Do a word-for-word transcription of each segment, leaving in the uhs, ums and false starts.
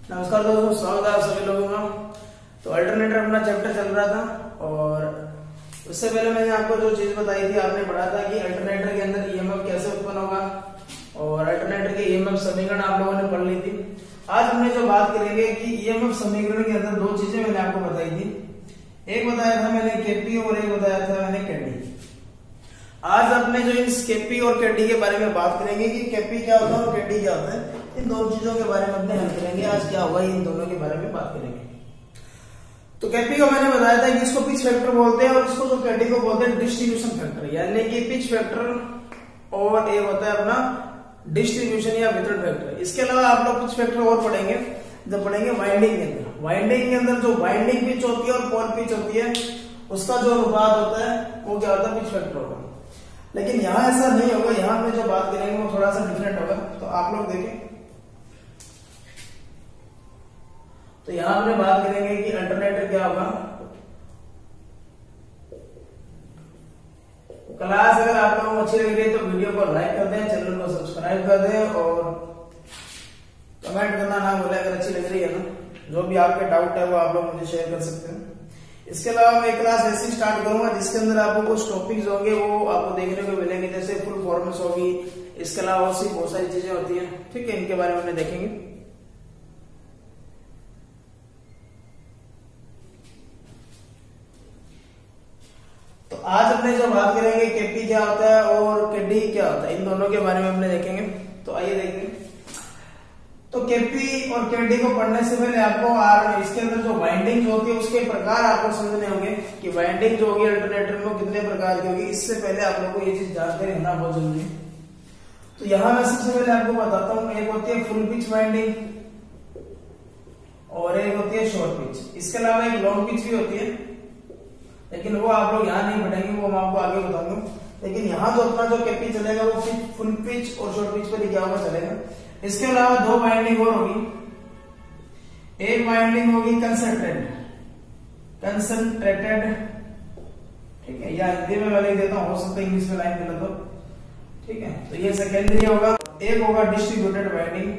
नमस्कार दोस्तों, स्वागत है आप सभी लोगों का। तो अल्टरनेटर अपना चैप्टर चल रहा था और उससे पहले मैंने आपको जो चीज बताई थी, आपने पढ़ा था कि अल्टरनेटर के अंदर ईएमएफ कैसे उत्पन्न होगा और अल्टरनेटर के ईएमएफ समीकरण आप लोगों ने पढ़ ली थी। आज हमने जो बात करेंगे कि ईएमएफ समीकरण के अंदर दो चीजें मैंने आपको बताई थी। एक बताया था मैंने केपी और एक बताया था मैंने केडी। आज अपने जो इन केपी और केडी के बारे में बात करेंगे कि केपी क्या होता है और केडी क्या होता है। इन दोनों चीजों के बारे में अपने हल करेंगे। आज क्या होगा, इन दोनों के बारे में बात करेंगे। तो केपी को मैंने बताया था कि इसको पिच फैक्टर बोलते हैं और इसको जो केडी को बोलते हैं डिस्ट्रीब्यूशन फैक्टर, यानी कि पिच फैक्टर और एक होता है अपना डिस्ट्रीब्यूशन या वितरण फैक्टर। इसके अलावा आप लोग पिच फैक्टर और पढ़ेंगे जब पढ़ेंगे वाइंडिंग के अंदर। वाइंडिंग के अंदर जो वाइंडिंग पिच होती है और पोल पिच होती है, उसका जो अनुपात होता है वो क्या होता है, पिच फैक्टर होगा। लेकिन यहाँ ऐसा नहीं होगा। यहाँ में जो बात करेंगे वो थोड़ा सा डिफरेंट होगा। तो आप लोग देखें, तो यहां हमने बात करेंगे कि अल्टरनेटर क्या होगा। क्लास अगर आप लोगों को अच्छी लग रही है तो वीडियो को लाइक कर दें, चैनल को सब्सक्राइब कर दें और कमेंट करना ना भूलें अगर अच्छी लग रही है ना। जो भी आपके डाउट है वो आप लोग मुझे शेयर कर सकते हैं। इसके अलावा मैं क्लास ऐसी स्टार्ट करूंगा जिसके अंदर आपको कुछ टॉपिक्स होंगे वो आपको देखने को मिलेंगे, जैसे फुल फॉर्मेंस होगी। इसके अलावा और सी बहुत सारी चीजें होती है, ठीक है। इनके बारे में देखेंगे। तो आज अपने जो बात करेंगे केपी क्या होता है और केडी क्या होता है, इन दोनों के बारे में अपने देखेंगे। तो आइए देखेंगे। तो केपी और केडी को पढ़ने से पहले आपको आर इसके अंदर जो वाइंडिंग जो होती है उसके प्रकार आपको समझने होंगे कि वाइंडिंग जो होगी अल्टरनेटर में कितने प्रकार की होगी। इससे पहले आप लोगों को ये चीज जानकारी होना बहुत जरूरी है। तो यहां मैं सबसे पहले आपको बताता हूं, एक होती है फुल पिच वाइंडिंग और एक होती है शॉर्ट पिच। इसके अलावा एक लॉन्ग पिच भी होती है, लेकिन वो आप लोग यहाँ नहीं पढ़ेंगे, वो मैं आपको आगे बताऊंगा। लेकिन यहाँ जो अपना जो केपी चलेगा वो फुल पिच और शॉर्ट पिच पर क्या होगा चलेगा। इसके अलावा दो वाइंडिंग और होगी। एक वाइंडिंग होगी कंसंट्रेटेड कंसंट्रेटेड ठीक है, या हिंदी में मैं लिख देता हूं, हो सकता है इंग्लिश में लाइन गलत हो, ठीक है। तो ये सेकेंडरी होगा। एक होगा डिस्ट्रीब्यूटेड वाइंडिंग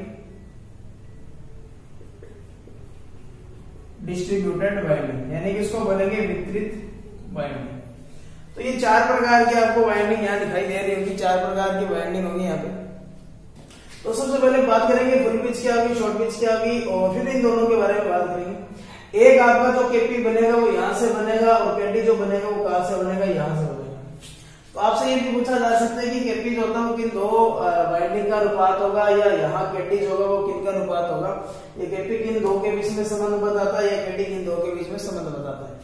डिस्ट्रीब्यूटेड वाइंडिंग यानी कि इसको बोलेंगे वितरित वाइंडिंग। तो ये चार प्रकार की आपको वाइंडिंग यहाँ दिखाई दे रही होगी। चार प्रकार की वाइंडिंग होगी यहाँ पे। तो सबसे पहले बात करेंगे फुल पिच क्या होगी, शॉर्ट पिच क्या होगी और फिर इन दोनों के बारे में बात करेंगे। एक आपका जो केपी बनेगा वो यहाँ से बनेगा और केडी जो बनेगा वो कहां से बनेगा, यहाँ से बनेगा। तो आपसे ये भी पूछा जा सकता है कि केपी जो होता है वो किन दो वाइंडिंग का अनुपात होगा या यहाँ केडी जो होगा वो किन का अनुपात होगा। ये केपी किन दो के बीच में संबंध बताता है या केडी किन दो के बीच में संबंध बताता है।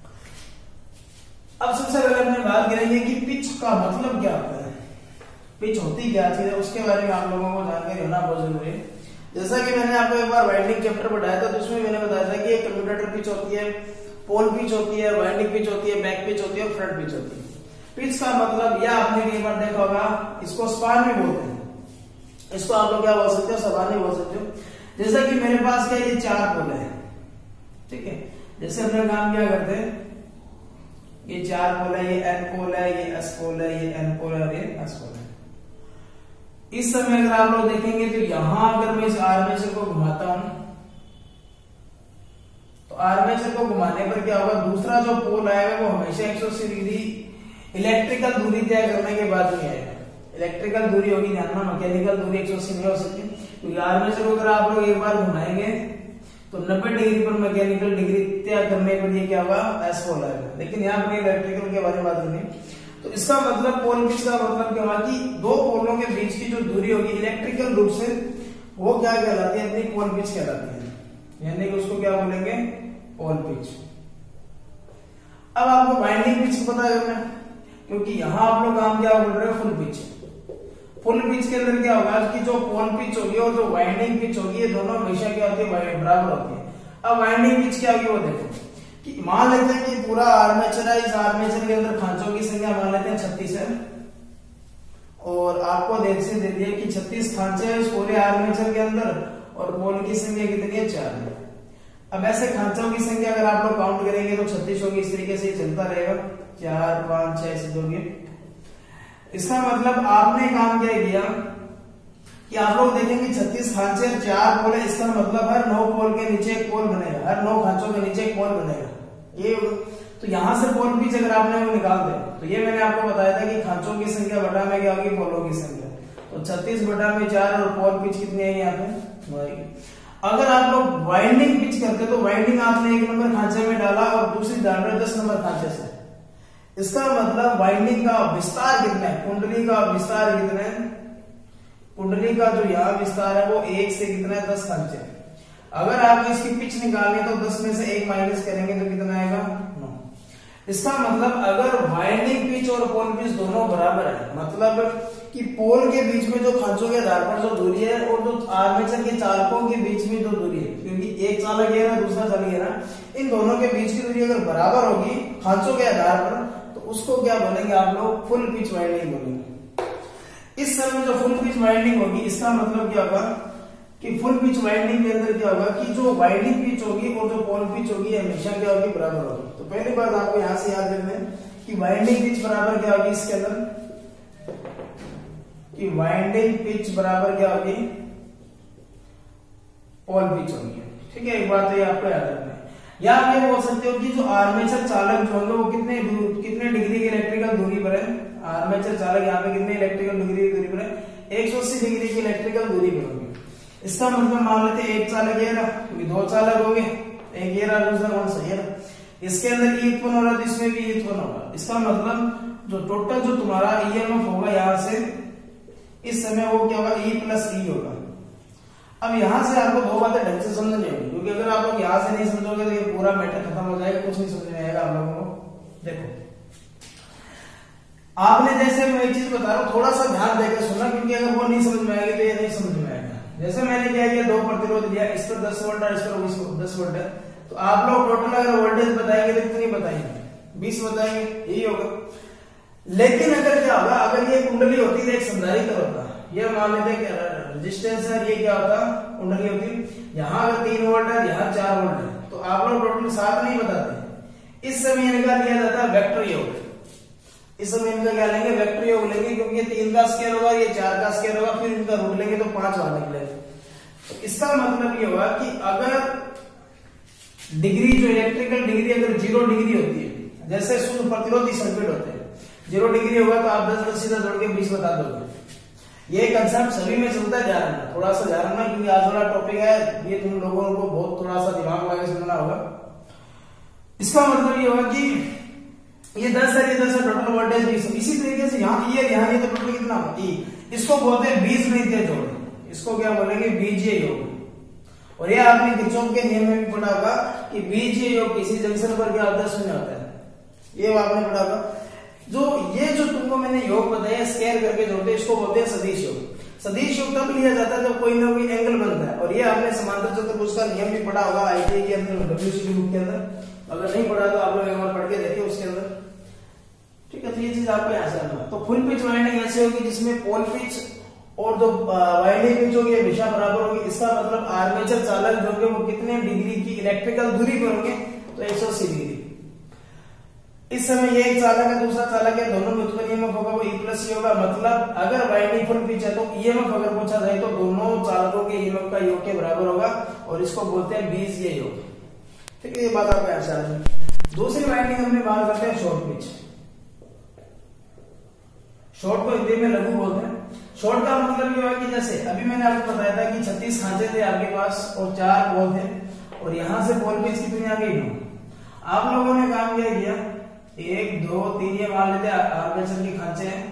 अब सबसे पहले अपने बात करेंगे कि पिच का मतलब क्या होता है, पिच होती क्या चीज है, उसके बारे में आप लोगों को जानकारी होना बहुत जरूरी है। जैसा कि मैंने आपको एक बार वाइंडिंग चैप्टर पढ़ाया था, तो उसमें मैंने बताया था कि एक कम्यूटेटर पिच होती है, पोल पिच होती है, वाइंडिंग पिच होती है, बैक पिच होती है और फ्रंट पिच होती है। पिच का मतलब यह आपने कई बार देखा होगा, इसको स्पान भी बोलते हैं। इसको आप लोग क्या बोल सकते हो, सबान भी बोल सकते हो। जैसा कि मेरे पास क्या ये चार पोल है, ठीक है। जैसे अपने काम क्या करते हैं, ये चार पोल है, ये एन पोल है, ये एस पोल है, ये एन पोल है और ये एस पोल है। इस समय अगर आप लोग देखेंगे तो यहां अगर मैं इस आर्मेचर को घुमाता हूं तो आर्मेचर को घुमाने पर क्या होगा, दूसरा जो पोल आएगा वो हमेशा एक सौ अस्सी डिग्री इलेक्ट्रिकल दूरी तय करने के बाद में आएगा। इलेक्ट्रिकल दूरी होगी, ध्यान में, मैकेनिकल दूरी एक सौ अस्सी नहीं हो सकती, क्योंकि आर्मेचर को अगर आप लोग एक बार घुमाएंगे तो नब्बे डिग्री पर मैकेनिकल डिग्री तय करने पर ये क्या होगा, एस पोल आएगा। लेकिन यहाँ पर इलेक्ट्रिकल के बारे में बात करेंगे तो इसका मतलब पोल पिच का मतलब क्या होगा कि दो पोलों के बीच की जो दूरी होगी इलेक्ट्रिकल रूप से वो क्या कहलाती है, अपनी पोल पिच कहलाती है, यानी कि उसको क्या बोलेंगे, पोल पिच। अब आपको वाइंडिंग पिच पता करना है, क्योंकि यहां आप लोग काम क्या बोल रहे हो, फुल पिच। फुल पिच के अंदर क्या होगा कि जो पोल पिच होगी और जो वाइंडिंग पिच होगी ये दोनों हमेशा क्या होती है, बराबर होती है। अब वाइंडिंग पिच क्या होगी वो देखो कि मान लेते हैं कि पूरा आर्मेचर है, इस आर्मेचर के अंदर खांचों की संख्या मान लेते हैं छत्तीस है और आपको दे दिया कि छत्तीस खांचे हैं इस पूरे आर्मेचर के अंदर और पोल की संख्या कितनी है, चार है। अब ऐसे खांचों की संख्या अगर आप लोग काउंट करेंगे तो छत्तीस होगी। इस तरीके से चलता रहेगा, चार पांच छह ऐसे दोगे। इसका मतलब आपने काम क्या किया कि आप लोग देखेंगे छत्तीस खांचे चार पोल है, इसका मतलब है नौ पोल के नीचे एक पोल बनेगा, हर नौ खांचों के नीचे एक पोल बनेगा। ये तो यहाँ से पोल पिच अगर आपने वो निकाल दे तो ये मैंने आपको बताया था कि खांचों की संख्या बटा में क्या होगी, पोलों की संख्या। तो छत्तीस बटा में चार और पोल पिच कितनी है यहाँ पे। अगर आप लोग वाइंडिंग पिच करते तो वाइंडिंग आपने एक नंबर खांचे में डाला और दूसरी डाल रहे दस नंबर खांचे से, इसका मतलब वाइंडिंग का विस्तार कितना है, कुंडली का विस्तार कितना है, कुंडली का जो यहाँ विस्तार है वो एक से कितना है, दस खांचे। अगर आपको इसकी पिच निकालनी तो दस में से एक माइनस करेंगे तो कितना आएगा, नौ। इसका मतलब अगर वाइंडिंग पिच और पोल पिच दोनों बराबर है, मतलब कि पोल के बीच में जो खांचों के आधार पर जो दूरी है और जो आर्मेचर के चालकों के बीच में जो दूरी है, क्योंकि एक चालक ये ना दूसरा चालक ये ना, इन दोनों के बीच की दूरी अगर बराबर होगी खांचों के आधार पर तो उसको क्या बोलेंगे आप लोग, फुल पिच वाइंडिंग बोलेंगे। इस समय जो फुल पिच वाइंडिंग होगी इसका मतलब क्या होगा कि फुल पिच वाइंडिंग के अंदर क्या होगा कि जो वाइंडिंग पिच होगी और जो पोल पिच होगी हमेशा क्या होगी, बराबर होगी। तो पहली बात आपको यहाँ से याद रखना है कि वाइंडिंग पिच बराबर क्या होगी, इसके अंदर कि वाइंडिंग पिच बराबर क्या होगी, पोल पिच होगी। ठीक है, एक बात ये आपको याद रखना है। या आप ये बोल सकते हो कि जो आर्मेचर चालक जो होंगे वो कितने कितने डिग्री की इलेक्ट्रिकल दूरी पर है, आर्मेचर चालक यहाँ पे कितने इलेक्ट्रिकल डिग्री की दूरी पर है, एक सौ अस्सी डिग्री की इलेक्ट्रिकल दूरी पर होंगे। इसका मतलब मान लेते हैं एक चालक ये रहा, क्योंकि दो चालक होंगे, एक ये रहा दूसरा कौन सा ये रहा, इसके अंदर ई उत्पन्न हो रहा है तो इसमें भी ई उत्पन्न होगा। इसका मतलब जो टोटल जो तुम्हारा ईएमएफ होगा यहाँ से इस समय वो क्या होगा, ई प्लस ई होगा। अब यहां से आपको दो बातें ढंग से समझनी होगी, क्योंकि अगर आप लोग यहां से नहीं समझोगे तो ये पूरा मैटर खत्म हो जाएगा, कुछ नहीं समझ में आएगा आप लोगों को। देखो आपने जैसे मैं एक चीज बता रहा हूं, थोड़ा सा ध्यान देकर सुनना, क्योंकि अगर वो नहीं समझ में आएगी तो ये नहीं समझ में आएगा। जैसे मैंने क्या किया, दो प्रतिरोध लिया, इस पर दस वोल्ट और इस पर दस वोल्ट है, तो आप लोग टोटल अगर वोल्टेज बताएंगे तो कितनी बताएंगे, बीस बताएंगे, यही होगा। लेकिन अगर क्या होगा, अगर ये कुंडली होती है एक संधारित्र होता, ये मान लेते हैं रेजिस्टेंस है, ये क्या होता कुंडली होती, यहाँ अगर तीन वोल्ट है यहाँ चार वोल्ट है, तो आप लोग टोटल सात नहीं बताते। इस समय इनका लिया जाता है वेक्टर योग, इस समय इनका क्या लेंगे, वेक्टर योग लेंगे, क्योंकि ये तीन का स्केयर होगा, ये चार का स्केयर होगा, फिर इनका रूट लेंगे तो पांच बार निकलेगा। तो इसका मतलब ये होगा कि अगर डिग्री जो इलेक्ट्रिकल डिग्री अगर जीरो डिग्री होती है, जैसे शुद्ध प्रतिरोधी सर्किट होते हैं, जीरो डिग्री होगा तो आप दस दस सीधा जोड़ के बीस बता दोगे। ये कंसेप्ट सभी में चलता जा रहा है, थोड़ा सा ध्यान रखना, क्योंकि आज वाला टॉपिक है, ये तुम लोगों को बहुत थोड़ा सा दिमाग लगा के समझना होगा। इसका मतलब ये होगा कि ये दस है, ये दस है, टोटल वोल्टेज बीस। इसी तरीके से यहाँ ये यहाँ ये तो टोटल कितना ई, इसको बोलते हैं बीजगणितीय जोड़, इसको क्या बोलेंगे, बीजीय योग। और ये आपने किरचॉफ के नियम में भी पढ़ा होगा कि बीजीय योग किसी जंक्शन पर क्या होता है, शून्य होता है, ये आपने पढ़ा होगा। जो ये जो तुमको मैंने योग बताया स्क्वायर करके जोड़ते, इसको बोलते हैं सदिश योग। सदिश योग तब लिया जाता है जब कोई ना कोई एंगल बनता है, और ये आपने समांतर चतुर्भुज का नियम भी पढ़ा होगा आईटीआई के अंदर, डब्ल्यूसीडी बुक के अंदर। अगर नहीं पढ़ा तो आप लोग एक बार पढ़ के देखिए उसके अंदर। ठीक है, तो ये चीज आपको यहाँ से आना। तो फुल पिच वाइंडिंग ऐसे होगी जिसमें पोल पिच और जो वाइंडिंग पिच होगी हमेशा बराबर होगी। इसका मतलब आर्मेचर चालक जो होंगे वो कितने डिग्री की इलेक्ट्रिकल दूरी पर होंगे, तो एक सौ अस्सी डिग्री। इस समय ये एक चालक है, दूसरा चालक है, दोनों में उत्पन्न ईएमएफ होगा वो ई प्लस सी होगा। मतलब अगर वाइंडिंग फुल पिच है तो ईएमएफ अगर पूछा जाए तो दोनों चालकों के ईएमएफ का योग के बराबर होगा, और इसको बोलते हैं बीजीय योग। ठीक है, ये बात आपको याद रखनी। दूसरी वाइंडिंग हमने बात करते हैं शॉर्ट पिच। शॉर्ट को हिंदी में लघु बोलते हैं। शॉर्ट का मतलब ये हुआ कि जैसे अभी मैंने आपको बताया था कि छत्तीस खांचे थे आपके पास और चार पोल थे, और यहां से पोल पिच कितनी आ गई, नौ। आप लोगों ने काम क्या किया, एक दो तीन, ये मान लेते हैं आर्मेचर के खांचे हैं,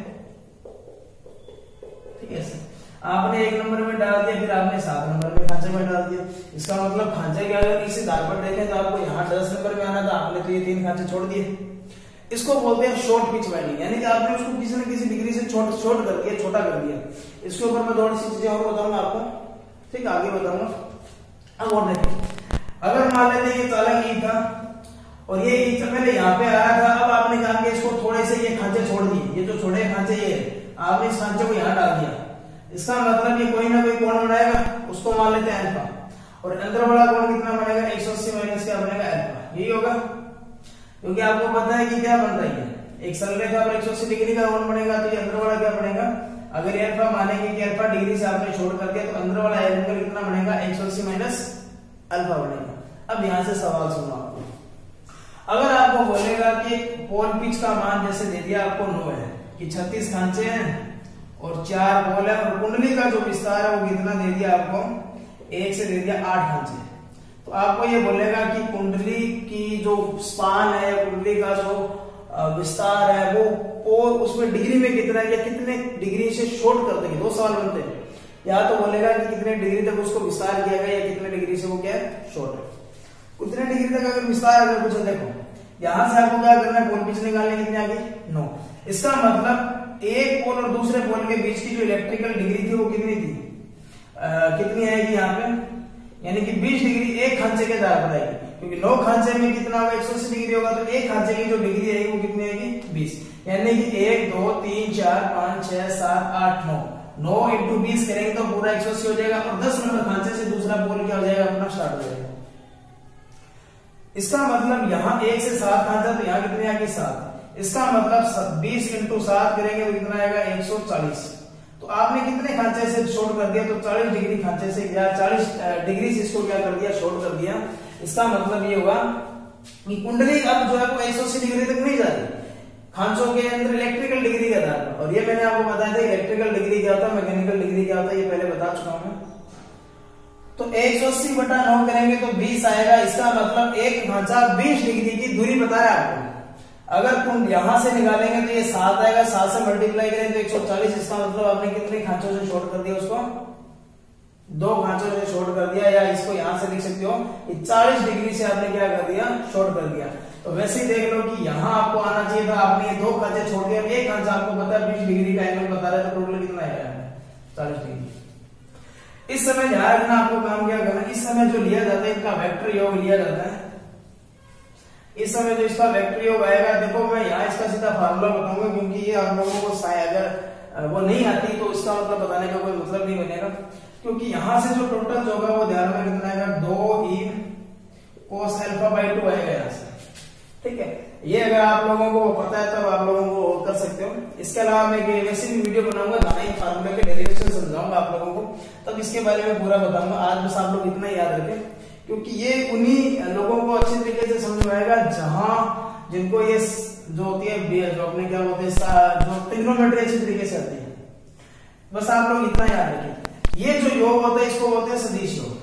ठीक है सर। आपने एक नंबर में डाल दिया, फिर आपने सात नंबर में खांचे में डाल दिया। इसका मतलब खांचे के अगर इसी धार पर देखें तो आपको यहाँ दस नंबर में आना था, आपने तो ये तीन खांचे छोड़ दिए। इसको बोलते हैं शॉर्ट पिच वाइंडिंग, यानी कि आपने उसको किसी न किसी डिग्री से छोट छोट करके छोटा कर दिया। इसके ऊपर मैं थोड़ी सी चीजें और बताऊंगा आपको, ठीक है, आगे बताऊंगा। अब और देखिए, अगर मान लेते ये चालक ई था और ये ई पहले यहाँ पे आ रहा था, अब आपने कहा कि इसको थोड़े से ये खांचे छोड़ दिए, ये जो छोटे खांचे ये आपने इस खांचे को यहाँ डाल दिया। इसका मतलब ये कोई ना कोई कोण बनाएगा, उसको मान लेते हैं अल्फा, और अंदर वाला कोण कितना बनेगा, एक सौ अस्सी माइनस क्या बनेगा, अल्फा। यही होगा, क्योंकि आपको पता है कि क्या बन रही है, एक सरल रेखा पर एक सौ अस्सी डिग्री का कोण बनेगा, तो ये अंदर वाला क्या बनेगा, अगर अल्फा मानेंगे कि अल्फा डिग्री से आपने छोड़ करके, तो अंदर वाला एंगल कितना बनेगा, एक सौ अस्सी माइनस अल्फा बनेगा। अब यहां से सवाल सुनो आपको, अगर आपको बोलेगा कि पोल पिच का मान जैसे दे दिया आपको नौ है कि छत्तीस खांचे हैं और चार पोल है और कुंडली का जो विस्तार है वो कितना दे दिया आपको, एक से दे दिया आठ खांचे, तो आपको ये बोलेगा कि कुंडली की जो स्पान है, कुंडली का जो विस्तार है वो पोल उसमें डिग्री में कितना है या कितने डिग्री से शॉर्ट कर देंगे। दो सवाल बनते हैं, या तो बोलेगा कि कितने डिग्री तक उसको विस्तार किया गया या कितने डिग्री से वो क्या है शॉर्ट है। कितने डिग्री तक अगर विस्तार अगर पूछो, देखो यहां से आपको क्या करना है, पोल पिच निकालने कितनी आ गई नौ। इसका मतलब एक पोल और दूसरे पोल के बीच की जो इलेक्ट्रिकल डिग्री थी वो कितनी थी, आ, कितनी आएगी यहाँ पे, यानी कि बीस डिग्री एक खांचे के आधार पर आएगी, क्योंकि नौ खांचे में कितना होगा एक सौ अस्सी डिग्री होगा, तो एक खांचे की जो डिग्री आएगी वो कितनी आएगी बीस, यानी कि एक दो तीन चार पांच छह सात आठ नौ, नौ इंटू बीस करेंगे तो पूरा एक सौ अस्सी हो जाएगा और दस नंबर खांचे से दूसरा पोल क्या हो जाएगा अपना स्टार्ट हो जाएगा। इसका मतलब यहाँ एक से सात खांचा तो यहाँ कितने आएगी सात, इसका मतलब बीस इंटू सात करेंगे तो कितना आएगा एक सौ चालीस। तो आपने कितने खांचे से शॉर्ट कर दिया, तो चालीस डिग्री खांचे से या चालीस डिग्री से इसको क्या कर दिया शॉर्ट कर दिया। इसका मतलब ये होगा कि कुंडली अब जो है वो एक सौ अस्सी डिग्री तक नहीं जाती, खांचों के अंदर इलेक्ट्रिकल डिग्री के आधार पर। और ये मैंने आपको बताया था इलेक्ट्रिकल डिग्री क्या होता है, मैकेनिकल डिग्री क्या होता है, ये पहले बता चुका हूं। तो एक सौ अस्सी बटा नौ करेंगे तो बीस आएगा, इसका मतलब एक खांचा बीस डिग्री की दूरी बता रहा है आपको। अगर तुम यहां से निकालेंगे तो ये सात आएगा, सात से मल्टीप्लाई करेंगे तो एक सौ चालीस, इसका मतलब आपने कितने खांचों से शॉर्ट कर दिया उसको, दो खांचों से शॉर्ट कर दिया, या इसको यहां से लिख सकते हो चालीस डिग्री से आपने क्या कर दिया शॉर्ट कर दिया। तो वैसे ही देख लो कि यहाँ आपको आना चाहिए था, आपने दो खांचे छोड़ दिया, एक खांचा आपको पता है बीस डिग्री का एंगल बता रहा है, तो टोटल कितना आएगा चालीस डिग्री। इस समय ध्यान रखना आपको काम क्या करना, इस समय जो लिया जाता है इनका वेक्टर योग लिया जाता है। इस समय जो इसका वेक्टर योग आएगा, देखो मैं यहाँ इसका सीधा फार्मूला बताऊंगा, क्योंकि ये आप लोगों को शायद अगर वो नहीं आती तो इसका मतलब बताने का कोई मतलब नहीं बनेगा, क्योंकि यहां से जो टोटल जो होगा वो ध्यान में कितना आएगा दो E cos alpha by two आएगा यहाँ से, ठीक है। ये अगर आप लोगों को पता है तब आप लोगों को कर सकते हो। इसके अलावा मैं वैसे भी वीडियो बनाऊंगा जहां इन फार्मूले के डेरिवेशन समझाऊंगा आप लोगों को, तब इसके बारे में पूरा बताऊंगा। आज बस आप लोग इतना याद रखें, क्योंकि ये उन्हीं लोगों को अच्छे तरीके से समझ में आएगा जहां जिनको ये जो होती है जो अपने क्या बोलते हैं जो ट्रिग्नोमेट्री अच्छी तरीके से आती है। बस आप लोग इतना याद रखें, ये जो योग होता है इसको बोलते हैं सदिश योग।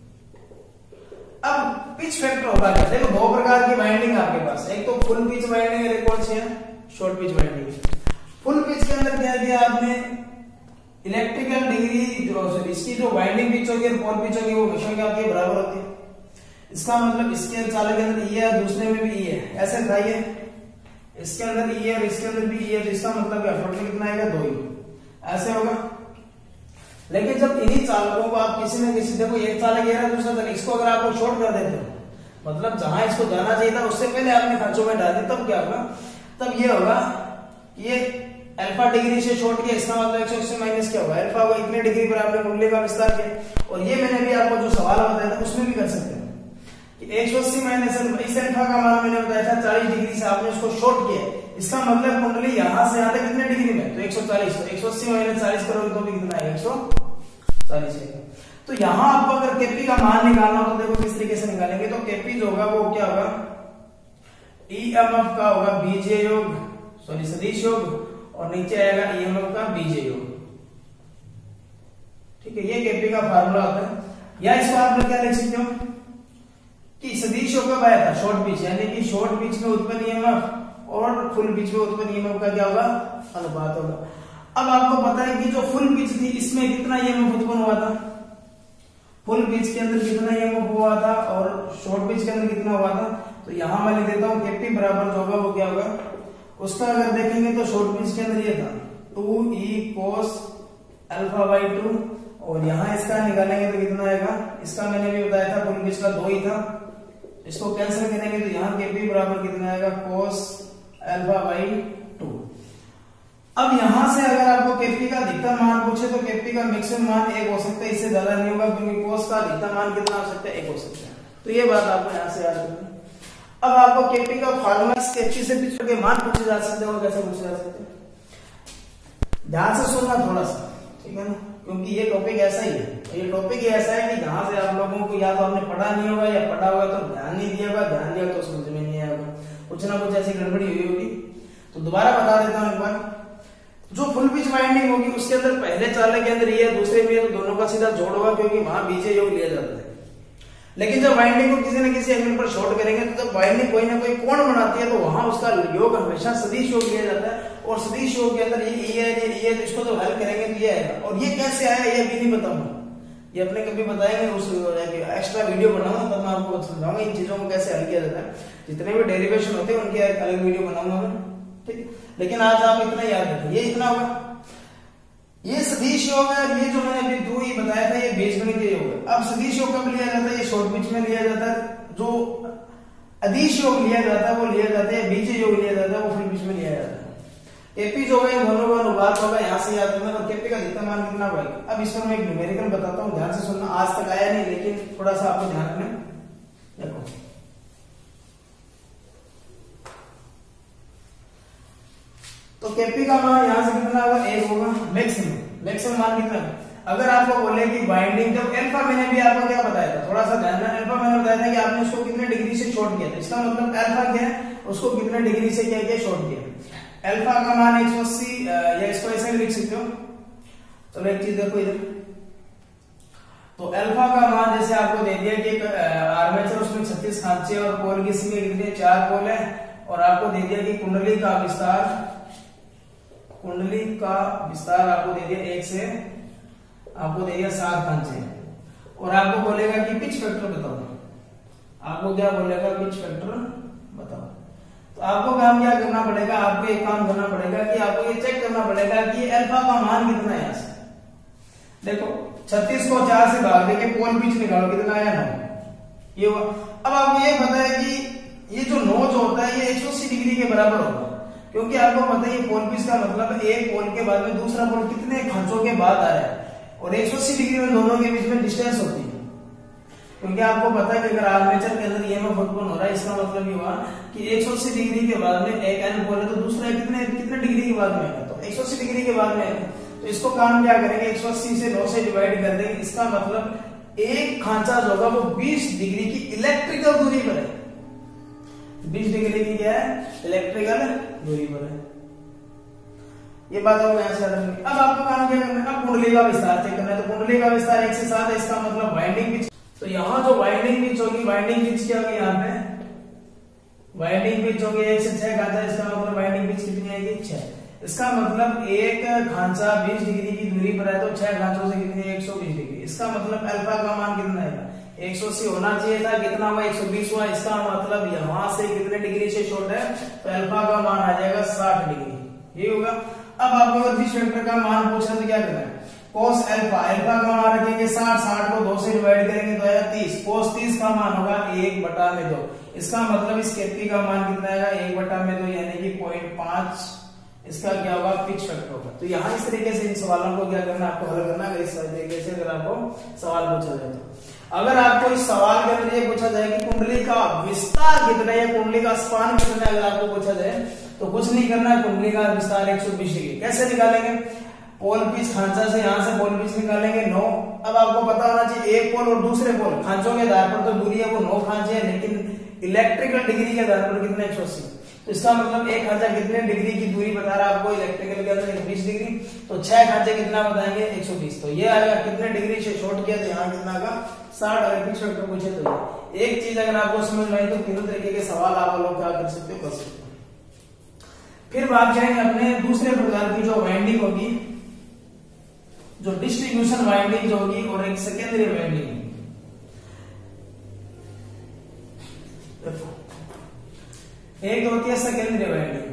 अब पिच फैक्टर होगा क्या, देखो दो प्रकार की वाइंडिंग आपके पास, एक तो फुल पिच वाइंडिंग है, कौन सी है short pitch winding. Full pitch के अंदर क्या दिया आपने, इलेक्ट्रिकल डिग्री जो इसकी जो वाइंडिंग पिच होगी और पोल पिच होगी वो हमेशा क्या होती है बराबर होती है। इसका मतलब इसके चालक के अंदर ई है और दूसरे में भी ई है, ऐसे बताइए इसके अंदर ई है और इसके अंदर भी ई है, तो इसका मतलब क्या टोटल कितना आएगा दो ही, ऐसे होगा। लेकिन जब इन्हीं चालकों को आप किसी न किसी, देखो एक चालक है दूसरा चालक, इसको अगर आप लोग शॉर्ट कर देते हो, मतलब जहां इसको जाना चाहिए था उससे पहले आपने खांचों में डाल दी, तब क्या होगा, तब ये होगा ये अल्फा डिग्री से शॉर्ट किया, इसका मतलब एक सौ अस्सी माइनस क्या होगा अल्फा होगा, इतने डिग्री पर आपने कुंडली का विस्तार किया। और ये मैंने भी आपको जो सवाल बताया था उसमें भी कर सकते हैं कि एक सौ अस्सी माइनस इस अल्फा का मान मैंने बताया था चालीस डिग्री से आपने उसको शॉर्ट किया, इसका मतलब कुंडली यहां से यहां तक कितने डिग्री में, तो एक सौ चालीस, तो एक सौ अस्सी माइनस चालीस करोगे तो भी कितना है एक सौ चालीस है। तो यहां आपको अगर केपी का मान निकालना हो तो देखो किस तरीके से निकालेंगे, तो केपी जो होगा वो क्या होगा ईएमएफ का होगा बीजे योग सॉरी सदिश योग, और नीचे आएगा ईएमएफ का बीजे योग, ठीक है। ये केपी का फार्मूला होता है। या इसको आप लोग क्या लिख सकते हो कि सदिश योग कब आया था शॉर्ट पिच, यानी कि शॉर्ट पिच में उत्पन्न ईएमएफ और फुल पिच में उत्पन्न ईएमएफ का क्या होगा अनुपात होगा। अब आपको पता है कि जो फुल पिच थी इसमें कितना ईएमएफ उत्पन्न हुआ था, फुल पिच के अंदर कितना ईएमएफ हुआ था और शॉर्ट पिच के अंदर कितना हुआ था। तो यहां मैं लिख देता हूं केपी बराबर जो होगा वो क्या होगा, उसका अगर देखेंगे तो शॉर्ट पिच के अंदर ये था two E cos alpha by two, और यहां इसका निकालेंगे तो कितना आएगा, इसका मैंने भी बताया था फुल पिच का दो ही था, इसको कैंसिल करेंगे तो यहाँ केपी बराबर कितना आएगा कोस अल्फा बाई टू। अब यहां से अगर आपको केपी का अधिकतम मान पूछे तो केपी का मैक्सिमम मान एक हो सकता है, इससे ज्यादा नहीं होगा, क्योंकि कोस का अधिकतम मान कितना हो सकता है एक हो सकता है। तो ये बात आपको यहां से याद रखनी। अब आपको केपी का फार्मूला केपी से पिछड़ के मान पूछे जा सकते हैं, कैसे पूछे जा सकते हैं, ध्यान से सुनना थोड़ा सा, ठीक है ना, क्योंकि ये टॉपिक ऐसा ही है। ये टॉपिक ही ऐसा है कि जहां से आप लोगों को या तो आपने पढ़ा नहीं होगा या पढ़ा होगा तो ध्यान नहीं दिया होगा, ध्यान दिया तो समझ में नहीं आएगा, कुछ ना कुछ ऐसी गड़बड़ी हुई होगी। तो दोबारा बता देता हूँ एक बार, जो फुल पिच वाइंडिंग होगी उसके अंदर पहले चालक के अंदर ये दूसरे में तो दोनों का सीधा जोड़ होगा क्योंकि वहां बीजे योग लिया जाता है। लेकिन जब वाइंडिंग को किसी न किसी एंगल पर शॉर्ट करेंगे तो जब वाइंडिंग कोई ना कोई कोण बनाती है तो वहां उसका योग हमेशा सदिश योग लिया जाता है और सदिश योग के अंदर ये ये है ये है, इसको जब हल करेंगे तो ये आएगा। और ये कैसे आया ये भी नहीं बताऊंगा, ये अपने कभी बताएंगे उस एक्स्ट्रा वीडियो बनाऊंगा तब मैं आपको समझाऊंगा इन चीजों को कैसे हल किया जाता है। जितने भी डेरिवेशन होते हैं उनके अलग वीडियो बनाऊंगा मैं, ठीक। लेकिन आज आप इतना याद रखिए, ये इतना होगा, ये सदिश योग है। ये जो मैंने अभी दो ही बताया था ये बीजगणितीय योग है। अब सदिश योग कब लिया जाता है? ये शॉर्ट पिच में लिया जाता है। जो अदिश योग लिया जाता है वो लिया जाता है, बीज योग लिया जाता है वो फुल पिच में लिया जाता है। केपी जो है दोनों का अनुपात होगा, यहाँ से याद रखना। और केपी का अधिकतम मान कितना होगा? अब इसमें मैं एक न्यूमेरिकल बताता हूँ, ध्यान से सुनना। आज तक आया नहीं लेकिन थोड़ा सा आपको ध्यान रखना। देखो तो केपी का मान यहां से कितना होगा? एक होगा मैक्सिमम। मैक्सिमम मान कितना? अगर आपको बोले कि बाइंडिंग, जब अल्फा मैंने भी आपको क्या बताया था, थोड़ा सा ध्यान देना। अल्फा मैंने बताया था कि आपने उसको कितने डिग्री से शॉर्ट किया था। इसका मतलब अल्फा क्या है, उसको कितने डिग्री से क्या किया, शॉर्ट किया। अल्फा का मान एक सौ अस्सी, या इसको ऐसे लिख सकते हो। चलो एक चीज देखो इधर, तो अल्फा का मान जैसे आपको दे दिया कि आर्मेचर उसमें छत्तीस खांचे और पोल की सीमें कितने, चार पोल है। और आपको दे दिया कि कुंडली का विस्तार, कुंडली का विस्तार आपको दे दिया एक से आपको दे दिया सात खांचे। और आपको बोलेगा कि पिच फैक्टर बताओ। आपको क्या बोलेगा? पिच फैक्टर बताओ। तो आपको काम क्या करना पड़ेगा? आपको एक काम करना पड़ेगा कि आपको ये चेक करना पड़ेगा कि अल्फा का मान कितना है। यहां से देखो छत्तीस को चार से भाग देके पोल पिच निकालो, कितना आया? नौ। ये हुआ। अब आपको ये पता है कि ये जो नौ जो होता है ये एक सौ अस्सी डिग्री के बराबर होगा, क्योंकि आपको पता है पोल पिच का मतलब एक पोल के बाद में दूसरा पोल कितने खांचों के बाद आ रहा है। और एक सौ अस्सी डिग्री में दोनों के बीच में डिस्टेंस होती है। क्योंकि आपको पता है कि अगर आर्मेचर के अंदर ईएमएफ उत्पन्न हो रहा है, इसका मतलब ये हुआ कि एक सौ अस्सी डिग्री के बाद में एक एन पोल है तो दूसरा कितने कितने डिग्री के बाद में आएगा? तो एक सौ अस्सी डिग्री के बाद में आएगा। तो इसको काम क्या करेंगे? एक सौ अस्सी से नौ से डिवाइड कर देंगे। इसका मतलब एक खांचा जो होगा वो बीस डिग्री की इलेक्ट्रिकल दूरी पर है। बीस डिग्री की क्या है? इलेक्ट्रिकल दूरी पर है। ये बात आपको यहां से याद रखनी। अब आपको काम क्या करना है? अब कुंडली का विस्तार चेक करना है। तो कुंडली का विस्तार एक से सात है, इसका मतलब वाइंडिंग पिच। तो यहाँ जो वाइंडिंग पिच होगी, वाइंडिंग पिच क्या होगी? यहाँ पे वाइंडिंग पिच होगी एक से छह खांचा, इसका मतलब वाइंडिंग पिच कितनी आएगी? छह। इसका मतलब एक खांचा बीस डिग्री की दूरी पर है तो छह खांचों से कितनी? एक सौ बीस डिग्री। इसका मतलब अल्फा का मान कितना आएगा? एक सौ अस्सी होना चाहिए था, कितना हुआ? एक सौ बीस हुआ। इसका मतलब यहां से कितने डिग्री से शॉर्ट है? तो अल्फा का मान आ जाएगा साठ डिग्री। ये होगा। अब आपको अगर पिच फैक्टर का मान पूछना तो क्या करना है? cos अल्फा, अल्फा का मान रखेंगे साठ, साठ को दो से डिवाइड करेंगे तो आएगा तीस। cos तीस का मान होगा एक बटा में दो। इसका मतलब इस केपी का मान कितना आएगा? एक बटा में दो, यानी कि पॉइंट पांच। इसका क्या होगा? पिच फैक्टर होगा। तो यहाँ इस तरीके से इन सवालों को क्या करना, आपको हल करना। अगर इस तरीके से अगर आपको सवाल पूछा जाए तो, अगर आपको इस सवाल के अंदर ये पूछा जाए कि कुंडली का विस्तार कितना है, कुंडली का स्पान कितना है, अगर आपको पूछा जाए तो कुछ नहीं करना है। कुंडली का विस्तार एक सौ बीस डिग्री। कैसे निकालेंगे? पोल पिच खांचा से यहां से पोल पिच निकालेंगे नौ। अब आपको पता होना चाहिए एक पोल और दूसरे पोल खांचों के आधार पर तो दूरी है वो नौ खांचे है, लेकिन इलेक्ट्रिकल डिग्री के आधार पर कितना? एक सौ अस्सी। तो इसका मतलब एक खांचा कितने डिग्री की दूरी बता रहा है आपको? इलेक्ट्रिकल के अंदर बीस डिग्री। तो छह खांचे कितना बताएंगे? एक सौ बीस। तो ये आएगा कितने डिग्री से शॉर्ट किया? तो यहाँ कितना आएगा? साठ। अगर पिच फैक्टर पूछे तो ये एक चीज अगर आपको समझ में आई तो तीनों तरीके के सवाल आप लोग क्या कर सकते हो, कर सकते हो। फिर बात करेंगे अपने दूसरे प्रकार की जो वाइंडिंग होगी, जो डिस्ट्रीब्यूशन वाइंडिंग जो होगी, और एक सेकेंडरी वाइंडिंग। एक होती है सेकेंडरी वाइंडिंग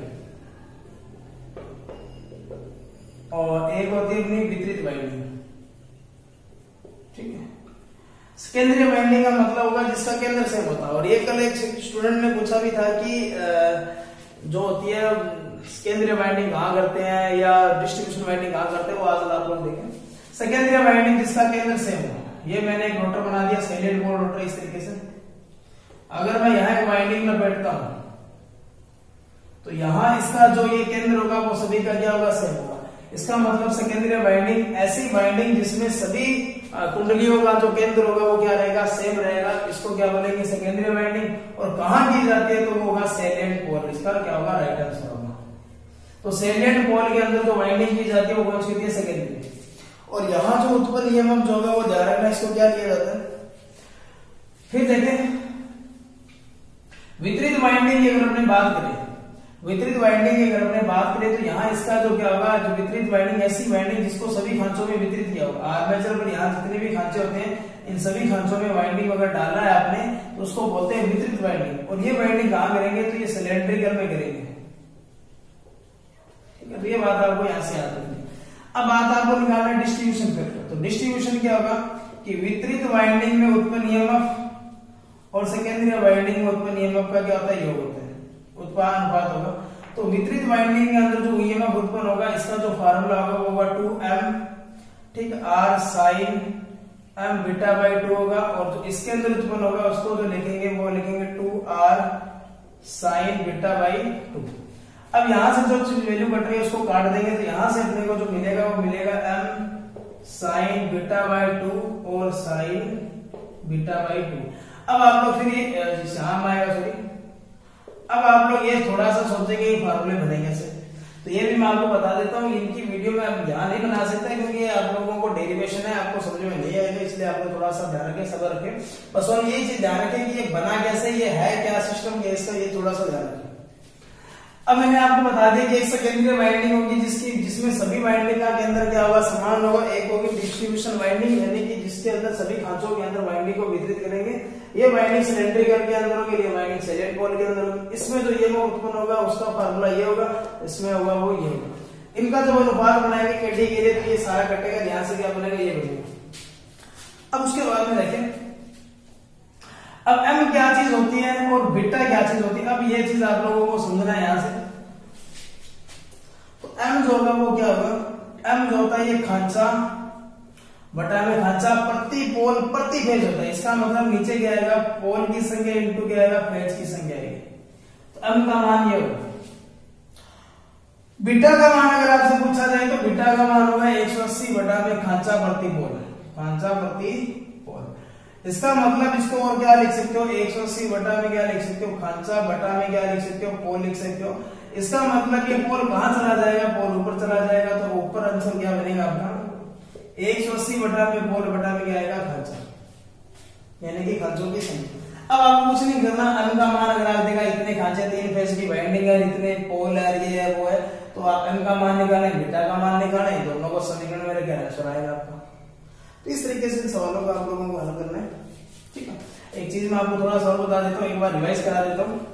और एक होती है अपनी वितरित वाइंडिंग। ठीक है। सेकेंडरी वाइंडिंग का मतलब होगा जिसका केंद्र सेम होता है। और ये कल एक स्टूडेंट ने पूछा भी था कि जो होती है सेकेंडरी वाइंडिंग कहां करते हैं या डिस्ट्रीब्यूशन वाइंडिंग कहां करते हैं, वो आज आप लोग देखें। सेकेंडरी वाइंडिंग जिसका केंद्र सेम हो, ये मैंने एक रोटर बना दिया, साइलेंट मोड रोटर इस तरीके से। अगर मैं यहां एक वाइंडिंग में बैठता हूं तो यहां इसका जो ये केंद्र होगा वो सभी का क्या होगा? सेम होगा। इसका मतलब सेकेंडरी वाइंडिंग ऐसी वाइंडिंग जिसमें सभी कुंडलियों का जो केंद्र होगा वो क्या रहेगा, सेम रहेगा, इसको क्या बोलेंगे, सेकेंडरी वाइंडिंग। और कहां की जाती है तो वो होगा सैलिएंट पोल, इसका क्या होगा, राइट आंसर होगा। तो सैलिएंट पोल के अंदर जो वाइंडिंग की जाती है वो कौन सी होती है, सेकेंडरी। और यहाँ जो उत्पन्न ईएमएफ जो होगा वो ध्यान रखना, इसको क्या किया जाता है। फिर देखें वितरित वाइंडिंग की अगर हमने बात करें, वितरित वाइंडिंग की अगर हमने बात करें तो यहाँ इसका जो क्या होगा, जो वितरित वाइंडिंग ऐसी वाइंडिंग जिसको सभी खांचों में वितरित किया होगा। आर्मेचर पर यहाँ जितने भी खांचे होते हैं इन सभी खांचों में वाइंडिंग अगर डाला है आपने तो उसको बोलते हैं वितरित वाइंडिंग। और ये वाइंडिंग कहाँ करेंगे तो ये सिलेंड्रिकल में करेंगे, ठीक है। तो ये बात आपको यहाँ से याद रखनी। अब बात आपको निकालना है डिस्ट्रीब्यूशन फैक्टर। तो डिस्ट्रीब्यूशन क्या होगा कि वितरित वाइंडिंग में उत्पन्न ईएमएफ और सेकेंडरी वाइंडिंग में उत्पन्न ईएमएफ का क्या होता है, योग होता है, उत्पाद अनुपात होगा। तो वितरित वाइंडिंग के अंदर जो ईएमएफ उत्पन्न होगा इसका जो फार्मूला होगा वो होगा टू एम, ठीक, R sine M beta by two होगा। और जो इसके अंदर उत्पन्न होगा उसको जो लिखेंगे वो लिखेंगे two R sine beta by two. अब यहां से जो वैल्यू कट रही है उसको काट देंगे तो यहां से अपने को जो मिलेगा वो मिलेगा M sine beta by two और साइन बीटा बाई टू। अब आप लोग फिर ये शाम आएगा सॉरी अब आप लोग ये थोड़ा सा सोचेंगे ये फार्मूले बनेंगे से, तो ये भी मैं आपको बता देता हूँ। इनकी वीडियो में आप ध्यान नहीं बना सकते क्योंकि ये आप लोगों को डेरिवेशन है, आपको समझ में नहीं आएगा, इसलिए आप लोग थोड़ा सा ध्यान रखें, सबर रखें। बस और ये चीज ध्यान रखें कि ये बना कैसे, ये है क्या सिस्टम गैस का, ये थोड़ा सा ध्यान रखें। अब मैंने आपको बता दिया कि एक सेकेंडरी वाइंडिंग होगी जिसकी जिसमें सभी वाइंडिंग का के अंदर क्या होगा, समान होगा। एक होगी डिस्ट्रीब्यूशन वाइंडिंग यानी कि जिसके अंदर सभी खांचों के अंदर वाइंडिंग को वितरित करेंगे। ये वाइंडिंग सिलेंड्रिकल के अंदर होगी, ये वाइंडिंग सैलिएंट पोल के अंदर होगी। इसमें जो ये उत्पन्न होगा उसका फार्मूला ये होगा, इसमें होगा वो ये होगा। इनका जब अनुपात बनाएंगे केडी के लिए तो ये सारा कटेगा, यहाँ से क्या बनेगा, ये बनेगा। अब उसके बाद में देखें अब m क्या चीज होती है और बीटा क्या चीज होती है। अब ये चीज आप लोगों को समझना है यहां से। तो m जो होगा वो क्या होगा, m जो होता है ये खांचा बटा में खांचा प्रति पोल प्रति फेज होता है। इसका मतलब नीचे क्या आएगा, पोल की संख्या इंटू क्या आएगा, फेज की संख्या आएगी। तो m का मान ये होगा। बीटा का मान अगर आपसे पूछा जाए तो बीटा का मान होगा एक सौ अस्सी बटा में खांचा प्रति पोल, खांचा प्रति पोल। इसका मतलब इसको और क्या लिख सकते हो, एक सौ अस्सी बटा में क्या लिख सकते हो, खांचा बटा में क्या लिख सकते हो, पोल लिख सकते हो। इसका मतलब ये पोल कहां चला जाएगा, पोल ऊपर चला जाएगा। तो ऊपर आंसर क्या बनेगा आपका, एक सौ अस्सी बटा में पोल बटा में क्या आएगा, खांचा, यानी कि खांचों की संख्या। अब आपको कुछ नहीं करना, m का मान अगर आप देखा इतने खांचे, तीन फेज की वाइंडिंग है, इतने पोल है, ये है वो है, तो आप m का मान निकालें, बीटा का मान निकालें, दोनों को समीकरण में क्या आंसर आएगा आपका। तो इस तरीके से सवालों को आप लोगों को हल करना है, ठीक है। एक चीज मैं आपको थोड़ा सा और बता देता हूँ, एक बार रिवाइज करा देता हूँ।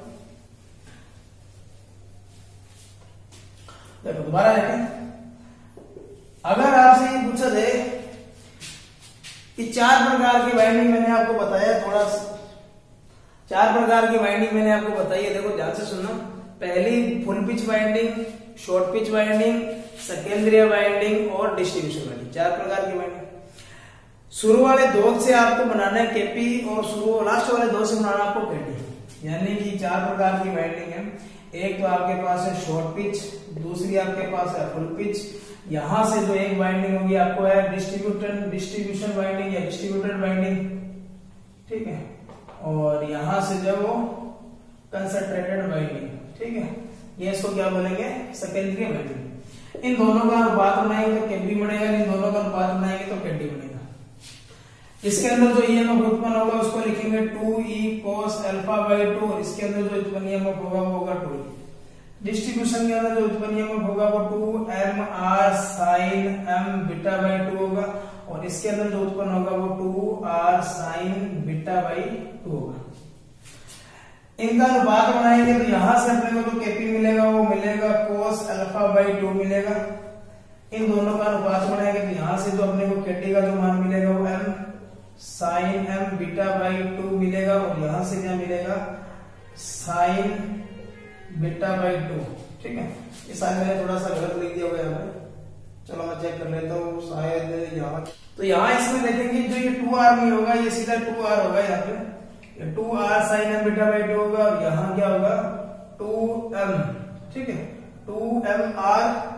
देखो दोबारा देखें, अगर आपसे ये पूछा जाए कि चार प्रकार की वाइंडिंग मैंने आपको बताया, थोड़ा चार प्रकार की वाइंडिंग मैंने आपको बताई है, देखो ध्यान से सुनना। पहली full pitch winding, short pitch winding, secondary winding और डिस्ट्रीब्यूशन वाइंडिंग, चार प्रकार की वाइंडिंग। शुरू वाले दो से आपको बनाना है केपी और शुरू लास्ट वाले दो से बनाना आपको केटी, यानी कि चार प्रकार की वाइंडिंग है। एक तो आपके पास है शॉर्ट पिच, दूसरी आपके पास है फुल पिच, यहां से जो एक वाइंडिंग होगी आपको है डिस्ट्रीब्यूटेड डिस्ट्रीब्यूशन वाइंडिंग या डिस्ट्रीब्यूटेड वाइंडिंग, ठीक है। और यहां से जो वो कंसंट्रेटेड वाइंडिंग, ठीक है। ये इसको क्या बोलेंगे, सेकेंडरी वाइंडिंग। इन दोनों का अनुपात बनाएंगे तो केपी बनेगा, इन दोनों का अनुपात बनाएंगे तो केटी बनेगा। इसके अंदर जो ईएमएफ उत्पन्न होगा उसको लिखेंगे two E cos alpha by two. इसके अंदर जो उत्पन्न ईएमएफ होगा वो होगा टू ई। डिस्ट्रीब्यूशन के अंदर जो उत्पन्न ईएमएफ होगा वो two M R sine M beta by two होगा। और इसके अंदर जो उत्पन्न होगा वो two R sine beta by two होगा। इनका अनुपात बनाएंगे तो यहां से अपने को जो केपी मिलेगा वो मिलेगा कोस अल्फा बाई टू मिलेगा। इन दोनों का अनुपात बनाएंगे तो यहां से जो अपने को केटी का जो मान मिलेगा वो M sine M beta by two मिलेगा। और यहां से क्या मिलेगा, साइन बीटा बाई टू, ठीक है। ये शायद मैंने थोड़ा सा गलत लिख दिया होगा यहाँ पे, चलो मैं चेक कर लेता हूँ शायद यहाँ। तो यहाँ इसमें देखेंगे जो ये टू आर नहीं होगा, ये सीधा टू आर होगा यहाँ पे, ये two R sine M beta by two होगा। और यहाँ क्या होगा, टू एम, ठीक है, two M R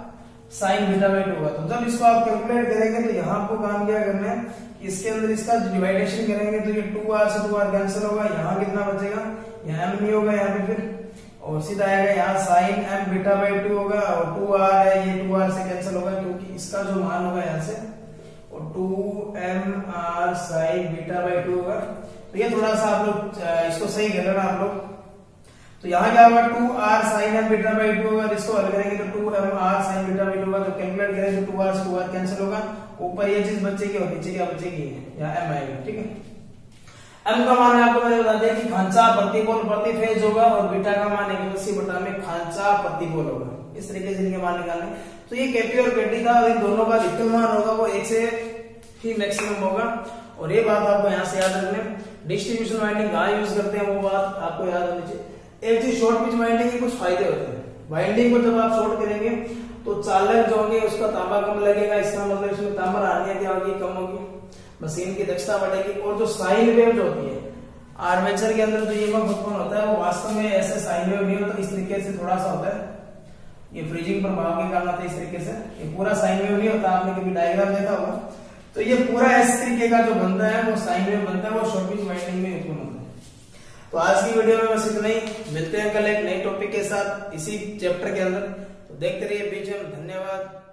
sine beta by two होगा। तो जब इसको आप कैलकुलेट करेंगे तो यहाँ आपको काम क्या करना है कि इसके अंदर इसका डिवाइडेशन करेंगे तो ये टू आर से टू आर कैंसिल होगा, यहाँ कितना बचेगा, यहाँ एम नहीं होगा यहाँ पे फिर, और सीधा आएगा यहाँ sine M beta by two होगा, और टू आर है ये टू आर से कैंसिल होगा क्योंकि इसका जो मान होगा यहाँ से और two M R sine beta by two होगा। तो ये थोड़ा सा आप लोग इसको सही कर लेना आप लोग। तो यहाँ क्या होगा two R sine M beta by two होगा, इसको हल करेंगे तो two M R sine beta by two होगा। तो कैलकुलेट करेंगे तो टू आर से टू आर कैंसिल होगा, ऊपर ये चीज बचेगी और नीचे क्या बचेगी, यहाँ एम आएगा। ठीक है, एम का मान आपको मैंने बता दिया कि खांचा प्रतिकोण प्रति फेज होगा और बीटा का मान एक अस्सी बटा में खांचा प्रतिकोण होगा। इस तरीके से इनके मान निकालने। तो ये केपी और केटी था, और इन दोनों का अधिकतम मान होगा वो एक से ही मैक्सिमम होगा। और ये बात आपको यहाँ से याद रखना, डिस्ट्रीब्यूशन वाइंडिंग कहाँ यूज करते हैं वो बात आपको याद होनी चाहिए। एक चीज शॉर्ट पिच वाइंडिंग के कुछ फायदे होते हैं। वाइंडिंग को जब आप शॉर्ट करेंगे तो चालक जो होंगे उसका तांबा कम लगेगा, इसका मतलब इसमें तांबा हानियां क्या होगी, कम होगी, मशीन की दक्षता बढ़ेगी। और जो साइन वेव जो होती है आर्मेचर के अंदर जो ईएमएफ उत्पन्न होता है वो वास्तव में ऐसे साइन वेव नहीं होता, इस तरीके से थोड़ा सा होता है, ये फ्रीजिंग प्रभाव के कारण आता है इस तरीके से, ये पूरा साइन वेव नहीं होता, आपने कभी डायग्राम देखा होगा। तो ये पूरा इस तरीके का जो बनता है वो साइन वेव बनता है, वो शॉर्ट पिच वाइंडिंग में उत्पन्न होता है। तो आज की वीडियो में बस इतना ही, मिलते हैं कल एक नए टॉपिक के साथ इसी चैप्टर के अंदर। तो देखते रहिए बीच में, धन्यवाद।